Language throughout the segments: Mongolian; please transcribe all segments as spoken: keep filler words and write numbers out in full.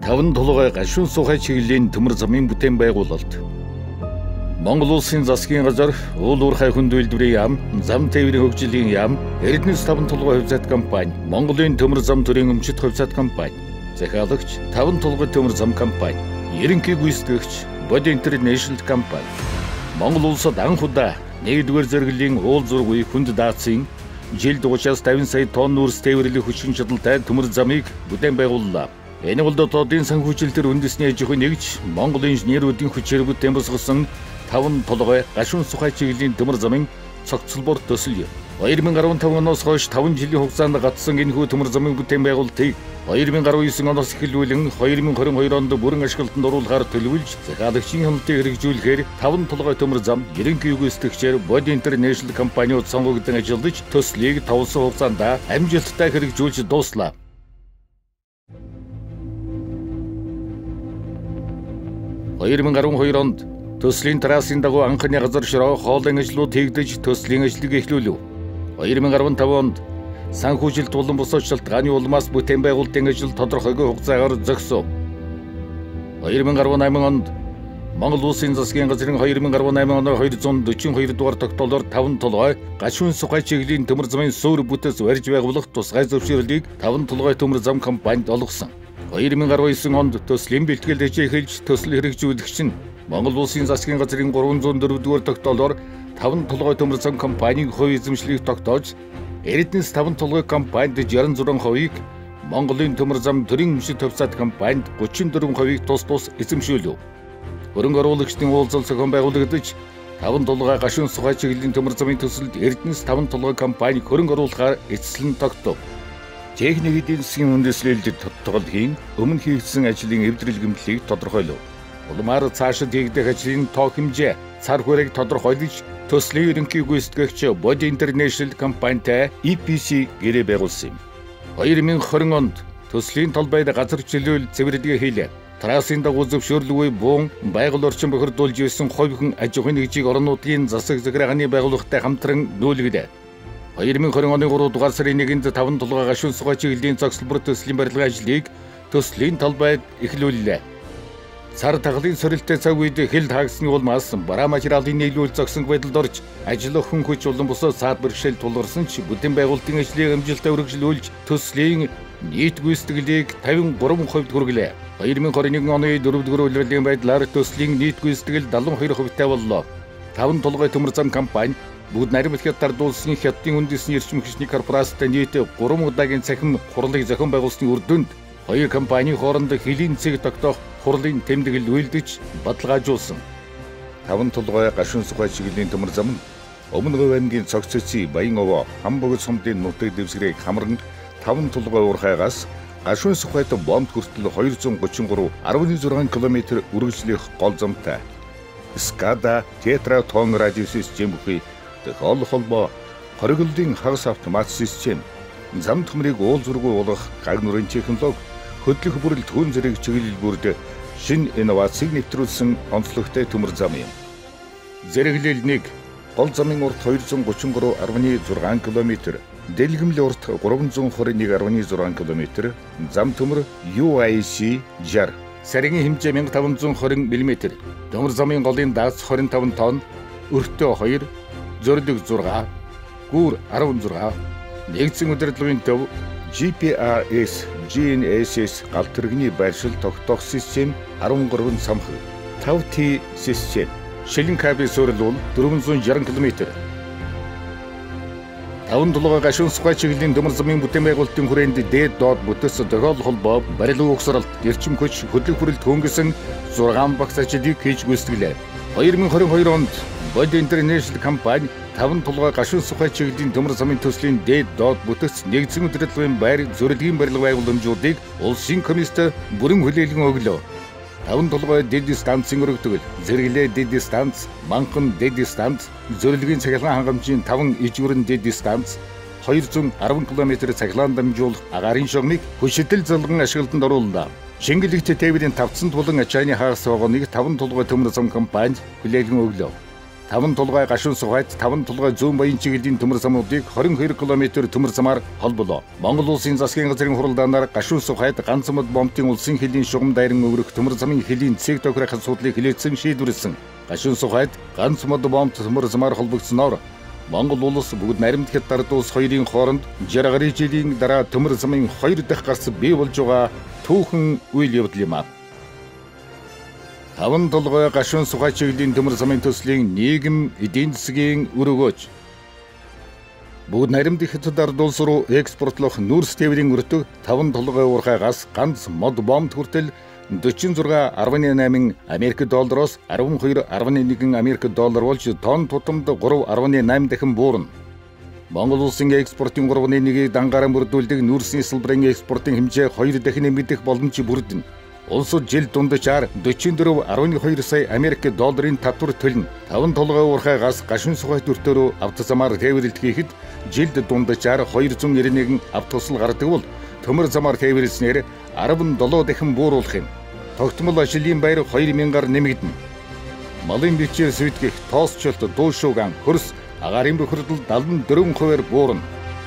таван тулгай гашуун сухай чиглэлийн төмөр замын бүтээн байгуулалт. Монгол улсын засгийн газар, уул уурхай хүндэвэлдвэрийн яам, зам тээврийн хөгжлийн яам, Эрдэнэс таван тулгай хувьцаат компани, Монголын төмөр зам төрийн өмчит хувьцаат компани, захиалагч таван тулгай төмөр зам компани, ерөнхий гүйцэтгэгч Body International компани, Монгол улсад анх удаа нэгдүгээр зэрэглэлийн уул зургийн хүнд даацын жилд учраас тавин сая тонн үрс тээвэрлэх хүчин чадалтай төмөр замыг бүтээн байгууллаа. Энэ бол дотоодын санхүүжилтээр үндэсний аж ахуйн нэгж Монгол инженеруудын хүчээр бүтээн босгосон таван тулгай гашуун сухай чиглэлийн төмөр замын цогцлбор төсөл юм. две тысячи десятый оноос хойш таван жилийн хугацаанд гацсан энэхүү төмөр замын бүтээн байгуулалтыг две тысячи десятый оноос эхлүүлэн две тысячи двадцать онд бүрэн ашиглалтанд оруулахаар төлөвлөж захиалагчийн хяналтыг хэрэгжүүлэхээр таван тулгай төмөр зам ерөнхий гүйцэтгэгчээр Body International компаниуд сонгогдсон ажиллаж төслийг тавсан хугацаанд амжилттай хэрэгжүүлж дууслаа. две тысячи двадцать онд төслийн трассын дагуу анхны газар широо хоолын ажлууд хийгдэж төслийн ажлыг эхлүүлв. две тысячи двадцать онд санхүүжилт болон бус шалтгааны улмаас бүтээн байгуулалтын ажил тодорхойгүй хугацаагаар зогсов. две тысячи двадцать онд Монгол улсын засгийн газрын две тысячи двадцать оны двести сорок дугаар тогтоолоор таван тулгай гашуун сухай чиглэлийн төмөр замын суур бүтэц барьж байгуулах тусгай зөвшөөрлийг таван тулгай төмөр зам компанид олгосон. две тысячи двадцать девять онд төслийн бэлтгэл эхэлж төсөл хэрэгжүүлэгч нь Монгол улсын засгийн газрын trois oh four дугаар тогтоолоор таван тулгай төмөр зам компаниг хувь эзэмшлийг тогтоож Эрдэнэс таван тулгай компанид шестьдесят шесть хувийг, Монголын төмөр зам төрийн өмчит хувьцаат компанид тридцать четыре хувийг тус тус эзэмшүүлв. Хөрөнгө оруулагчдын уулзал зохион байгуулагдаж таван тулгай гашуун сухай чиглэлийн төмөр замын төсөлд Эрдэнэс таван тулгай компани хөрөнгө оруулахаар эцэслэн тогтов. Техник эдийн засгийн үндэслэлд тодтоголхийн өмнө хийгдсэн ажлын эвдрэл гэмтлийг тодорхойлов. Улмаар цаашид хийгдэх ажлын тоо хэмжээ, цар хүрээг тодорхойлж төслийн ерөнхий гүйцэтгэгч Body International компанитай и пи си гэрээ байгуулсан юм. две тысячи двадцать онд төслийн талбайд газар чөлөөл цэвэрлэгээ хийлээ. Трассын дагуу зөвшөөрлгүй буун байгаль орчин бохирдуулж ирсэн хувийн аж ахуйн нэгжийг орон нутгийн засаг захиргааны байгууллагатай хамтран нүүлгэнэ. две тысячи двадцать оны trois дугаар сарын нэгнд таван тулгай гашуун сухай чиглэлийн цогцлбор төслийн барилгын ажлыг төслийн талбайд эхлүүллээ. Цар таглын сорилттой цаг үед хэл таагдсны улмаас бараа материалын нийлүүл зогсон байдалд орж ажил хүн хүч болон бусад саад бэрхшээл тулгарсан ч бүтээн байгуулалтын ажлыг амжилттай үргэлжлүүлж төслийн нийт гүйцэтгэлийг тавин гурван хувьд хүргэлээ. две тысячи двадцать один оны дөрөвдүгээр улирлын байдлаар төслийн нийт гүйцэтгэл седьмидесяти two хувьтай боллоо. Таван тулгай төмөр зам компани бүгд нарийн хятад улсын хятадын үндэсний эрчим хүчний корпорацтай нийт гурван удаагийн цахим хурлыг зохион байгуулсны үр дүнд хоёр компани хоорондох хэлийн цэг тогтоох хурлын тэмдэглэл үйлдэж баталгаажуулсан. Таван тулгай гашуун сухай чиглэлийн төмөр зам нь өмнө говь аймгийн цогцөций Баян овоо Хамбогд сумдын нутаг дэвсгэрийг хамран таван тулгай уурхайгаас гашуун сухайд бомб хүртэл two thirty three point six км үргэлжлэх гол замтай. Скада тетра тон радио систем бүхий тохиол холбоо хориглолтын хагас автомат систем, зам төмрийг уул зургүй уулгах гаг нүрийн технологи, хөдлөх бүрэлд хүн зэрэг чиглэл бүрд шинэ инновацийг нэвтрүүлсэн онцлогтой төмөр зам юм. Зэрэглэл нэг гол замын урт two thirty-three point six км, дэлгэмлийн урт three twenty-one point six км, зам төмөр ю ай си sixty, саргийн хэмжээ fifteen twenty мм, төмөр замын голын даас twenty-five тонн, өртөө two, зөрлөг six, гүүр sixteen, нэгдсэн удирдлагын төв джи пи ар эс, джи эн эс эс гал тэрэгний байршил тогтоох систем thirteen самх, five ти систем, шилэн кабель суурилуул four sixty км. Таван тулгай гашуун сухай чиглэлийн төмөр замын бүтээн байгуулалтын хүрээнд дээд доод бүтэц тохиол холбоо, барилгын угсралт, эрчим хүч, хөдлөх бүрэлд хөнгөсөн six багц ажлыг хийж гүйцэтгэлээ. две тысячи twenty-two онд Body International компани таван тулгай гашуун сухай чиглэлийн төмөр замын төслийн дээд доод бүтэц нэгдсэн удирдлагын байр зөвлөгийн барилга байгууламжуудыг улсын комиссад бүрэн хүлээлгэн өглөө. Таван тулгай дэд станцын өргөдгөл, зэрэглээ дэд станц, манхан дэд станц, зөвлөгийн цахилгаан хангамжийн таван ижгүрэн дэд станц, two hundred ten км цахилгаан дамжуулах агаарын шугамыг хүчтэй залган ашиглалтанд орууллаа. Шингэлэгт тээврийн тавцсан тулан ачааны хагас вагоныг таван тулгай төмөр зам компанид хүлээлгэн өглөө. таван толгой гашуун сухайд таван толгой зүүн баян чиглэлийн төмөр замуудыг двадцать two км төмөр замаар холболоо. Монгол улсын засгийн газрын хуралдаанаар гашуун сухайд ганц мод бомтын улсын хилийн шугам дайран өвөрөх төмөр замын хилийн цэг тохирох асуудлыг хилээсэн шийдвэрлсэн. Гашуун сухайд ганц мод бомт төмөр замаар холбогдсноор Монгол улс бүгд наримт хятад улс хоёрын хооронд жаргарын жилийн дараа төмөр замын хоёр дахь гарц бий болж байгаа түүхэн үйл явдал юм аа. Таван толгой гашуун сухай чиглэлийн төмөр замын төслийн нийгэм эдийн засгийн үр өгөөж бүгд наримт хятад ард улс руу экспортлох нүүрс тээврийн өртөг таван толгой уурхай газ ганц мод бомб хүртэл forty-six point eight Америк доллароос twelve point one Америк доллар болж тонн тутамд three point eight дахин буурна. Монгол улсын экспортын three point one-ийг дангаараа бүрдүүлдэг нүүрсийн салбарын экспортын хэмжээ two дахин нэмэгдэх боломж бүрдэнэ. Улсууд жил дунджаар forty-four point two сая Америк долларын татвар төлнө. Таван толгой уурхай газ гашуун сухай төртөөрөө автозамаар тээвэрлэлт хийхэд жилд дунджаар two hundred ninety-one автотусал гардаг бол төмөр замаар тээвэрлснээр seventeen дахин бууруулах юм. Тогтмол ажлын байр two thousand-аар нэмэгдэнэ. Малын бичээр свитгэх, тоосчлт, дуушууган, хөрс, агаарын бохирдол seventy-four percent-аар буурна.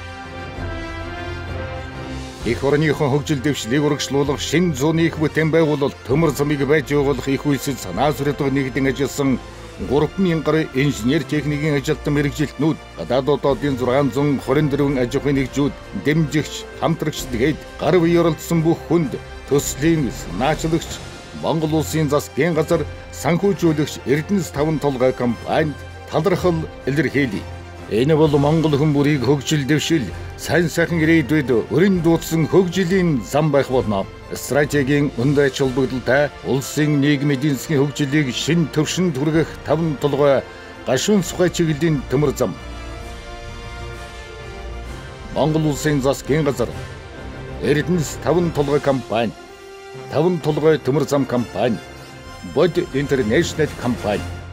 Их орныхон хөгжил дэвшлийг урагшлуулах шинэ зууны их бүтээн байгуулалт төмөр замыг байж явуулах их үйлсэл санаа зорилго нэгдэн ажилласан three thousand гаруй инженер техникийн ажилтан мэргэжилтнүүд гадаадуудын six hundred twenty-four аж ахуйн нэгжүүд дэмжигч хамтрагч тэгээд гар бие оролцсон бүх хүнд төслийн санаачлагч Монгол улсын засгийн газар санхүүжүүлэгч Эрдэнэс таван толгой компанид талархал илэрхийлье. Энэ бол Монгол хүн бүрийг хөгжил дэвшил сайн сайхан ирээдүйд өрн дуудсан хөгжилийн зам байх болно. Стратегийн өндөр ач холбогдолтой улсын нийгэм эдийн засгийн хөгжлийг шин төвшөнд хүргэх таван толгой гашуун сухай чиглэлийн төмөр зам. Монгол улсын засгийн газар Эрдэнэс таван толгой компани, таван толгой төмөр зам компани, Bod International компани